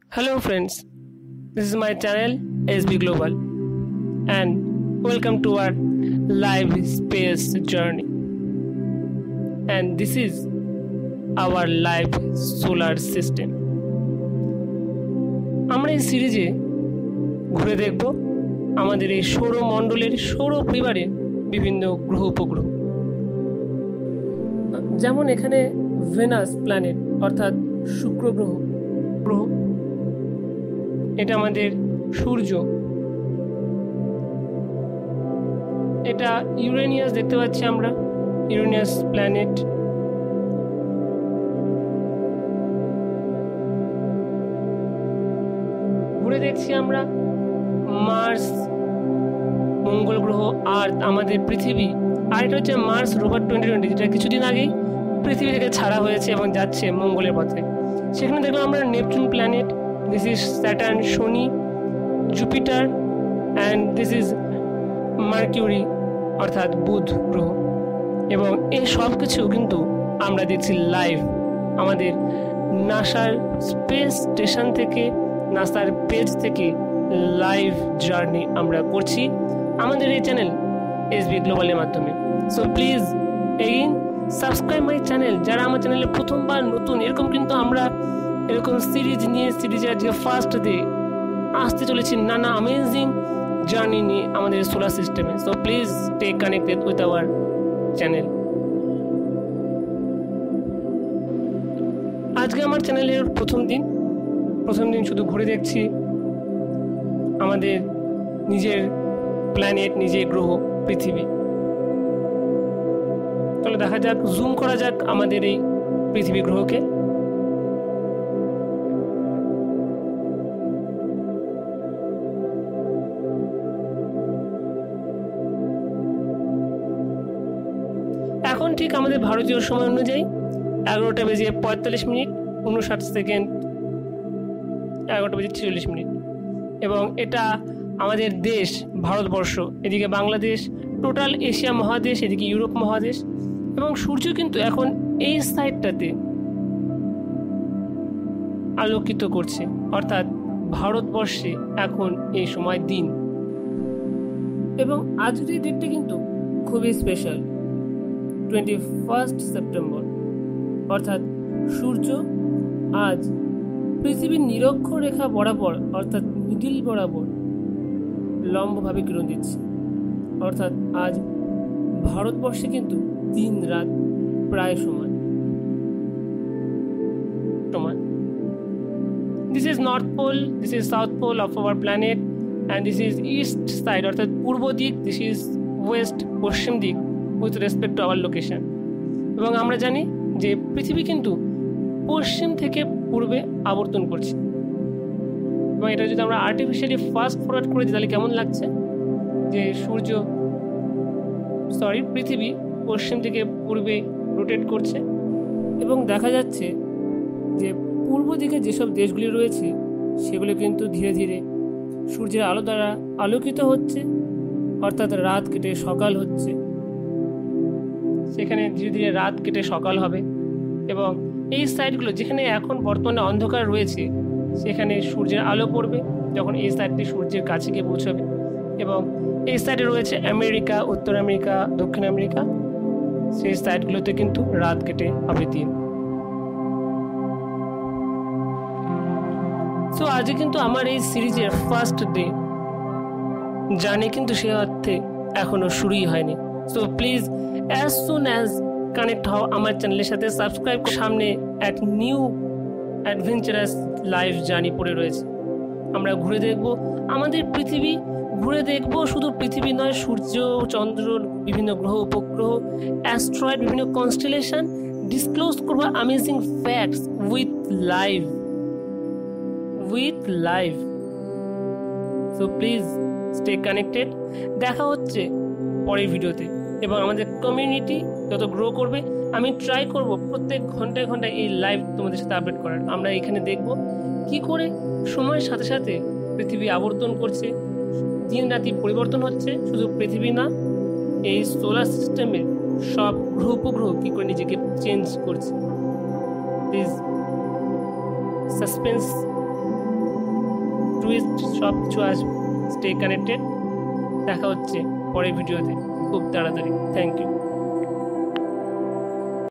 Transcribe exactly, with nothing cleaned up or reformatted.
Hello friends, this is my channel S B Global and welcome to our live space journey, and this is our live solar system. আমরা এই সিরিজে ঘুরে দেখব আমাদের এই সৌরমণ্ডলের সৌর পরিবারের বিভিন্ন গ্রহ উপগ্রহ। যেমন এখানে ভেনাস প্ল্যানেট অর্থাৎ শুক্র গ্রহ গ্রহ এটা আমাদের সূর্য, এটা ইউরেনিয়াস দেখতে পাচ্ছি আমরা, ইউরেনিয়াস প্ল্যানেট। ঘুরে দেখছি আমরা মার্স, মঙ্গল গ্রহ, আর্থ, আমাদের পৃথিবী, আর এটা হচ্ছে মার্স রোভার টোয়েন্টি টোয়েন্টি যেটা কিছুদিন আগেই পৃথিবী থেকে ছাড়া হয়েছে এবং যাচ্ছে মঙ্গলের পথে। সেখানে দেখলাম আমরা Neptune planet, this is Saturn, শনি, Jupiter, and this is Mercury অর্থাৎ বুধ গ্রহ। এবং এই সব কিছু কিন্তু আমরা দেখছি লাইভ আমাদের নাসার স্পেস স্টেশন থেকে, নাসার পেজ থেকে লাইভ জার্নি আমরা করছি আমাদের এই চ্যানেল এস বি গ্লোবালের মাধ্যমে। So please again subscribe my channel. যারা আমার চ্যানেলে প্রথমবার নতুন, এরকম কিন্তু আমরা এরকম সিরিজ নিয়ে সিরিজের আজকে ফার্স্ট ডে আসতে চলেছি নানা অ্যামেজিং জার্নি নিয়ে আমাদের সোলার সিস্টেমে। So please stay connected with our channel. আজকে আমার চ্যানেলের প্রথম দিন প্রথম দিন শুধু ঘুরে দেখছি আমাদের নিজের প্ল্যানেট, নিজের গ্রহ পৃথিবী। তাহলে দেখা যাক, জুম করা যাক আমাদের এই পৃথিবী গ্রহকে। এখন ঠিক আমাদের ভারতীয় সময় অনুযায়ী এগারোটা বেজে পঁয়তাল্লিশ মিনিট উনষাট সেকেন্ড, এগারোটা বেজে ছেচল্লিশ মিনিট। এবং এটা আমাদের দেশ ভারতবর্ষ, এদিকে বাংলাদেশ, টোটাল এশিয়া মহাদেশ, এদিকে ইউরোপ মহাদেশ। এবং সূর্য কিন্তু এখন এই সাইডটাতে আলোকিত করছে, অর্থাৎ ভারতবর্ষে এখন এই সময় দিন। এবং আজকের এই ডেটটা কিন্তু খুবই স্পেশাল, টোয়েন্টি ফার্স্ট সেপ্টেম্বর, অর্থাৎ সূর্য আজ পৃথিবীর নিরক্ষরেখা বরাবর অর্থাৎ মিডিল বরাবর লম্বভাবে কিরণ দিচ্ছে। অর্থাৎ আজ ভারতবর্ষে কিন্তু দিন রাত প্রায় সমান সমান this is north pole, this is south pole of our planet, and this is east side অর্থাৎ পূর্ব দিক, দিস ইজ ওয়েস্ট পশ্চিম দিক with respect to our location. এবং আমরা জানি যে পৃথিবী কিন্তু পশ্চিম থেকে পূর্বে আবর্তন করছে। এবং এটা যদি আমরা আর্টিফিশিয়ালি ফাস্ট ফরওয়ার্ড করে দিই তাহলে কেমন লাগছে যে সূর্য সরি পৃথিবী পশ্চিম থেকে পূর্বে রোটেট করছে। এবং দেখা যাচ্ছে যে পূর্ব দিকে যেসব দেশগুলি রয়েছে সেগুলো কিন্তু ধীরে ধীরে সূর্যের আলো দ্বারা আলোকিত হচ্ছে, অর্থাৎ রাত কেটে সকাল হচ্ছে। সেখানে ধীরে ধীরে রাত কেটে সকাল হবে। এবং এই সাইডগুলো যেখানে এখন বর্তমানে অন্ধকার রয়েছে সেখানে সূর্যের আলো পড়বে যখন এই সাইডটি সূর্যের কাছে গিয়ে পৌঁছাবে। এবং এই সাইডে রয়েছে আমেরিকা, উত্তর আমেরিকা, দক্ষিণ আমেরিকা, সেই সাইডগুলোতে কিন্তু রাত কেটে হবে দিন। সো আজকে কিন্তু আমার এই সিরিজের ফার্স্ট ডে জার্নি কিন্তু সে অর্থে এখনো শুরুই হয়নি। So please as soon as connect হও আমার চ্যানেলের সাথে, সাবস্ক্রাইব। সামনে এক নিউ অ্যাডভেঞ্চারাস লাইফ জার্নি পড়ে রয়েছে। আমরা ঘুরে দেখব আমাদের পৃথিবী, ঘুরে দেখব শুধু পৃথিবী নয়, সূর্য, চন্দ্র, বিভিন্ন গ্রহ উপগ্রহ, অ্যাস্ট্রয়েড, বিভিন্ন কনস্টেলেশন, ডিসক্লোজ করবো amazing facts with live with live so please stay connected. দেখা হচ্ছে পরের ভিডিওতে। এবং আমাদের কমিউনিটি যত গ্রো করবে আমি ট্রাই করব প্রত্যেক ঘন্টায় ঘন্টায় এই লাইভ তোমাদের সাথে আপডেট করার। আমরা এখানে দেখব কি করে সময়ের সাথে সাথে পৃথিবী আবর্তন করছে, দিন রাতি পরিবর্তন হচ্ছে। শুধু পৃথিবী না, এই সোলার সিস্টেমের সব গ্রহ উপগ্রহ কী করে নিজেকে চেঞ্জ করছে। প্লিজ সাসপেন্স টুইস্ট সব কিছু আসবে। স্টে কানেক্টেড, দেখা হচ্ছে পরের ভিডিওতে খুব তাড়াতাড়ি। Thank you.